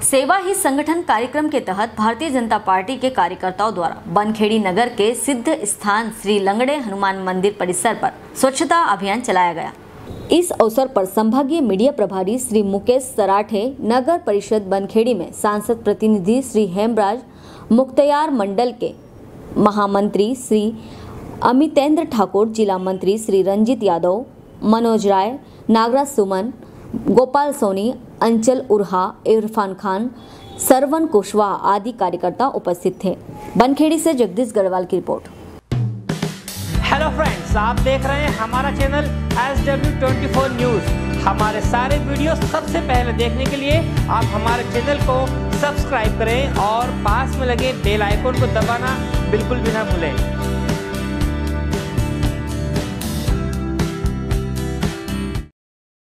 सेवा ही संगठन कार्यक्रम के तहत भारतीय जनता पार्टी के कार्यकर्ताओं द्वारा बनखेड़ी नगर के सिद्ध स्थान श्री लंगड़े हनुमान मंदिर परिसर पर स्वच्छता अभियान चलाया गया। इस अवसर पर संभागीय मीडिया प्रभारी श्री मुकेश सराठे, नगर परिषद बनखेड़ी में सांसद प्रतिनिधि श्री हेमराज, मुख्तियार मंडल के महामंत्री श्री अमितेंद्र ठाकुर, जिला मंत्री श्री रंजित यादव, मनोज राय, नागराज सुमन, गोपाल सोनी, अंचल उर्हा, इरफान खान, सरवन कुशवाहा आदि कार्यकर्ता उपस्थित थे। बनखेड़ी से जगदीश गढ़वाल की रिपोर्ट। हेलो फ्रेंड्स, आप देख रहे हैं हमारा चैनल SW24 न्यूज। हमारे सारे वीडियो सबसे पहले देखने के लिए आप हमारे चैनल को सब्सक्राइब करें और पास में लगे बेल आइकन को दबाना बिल्कुल भी ना भूलें।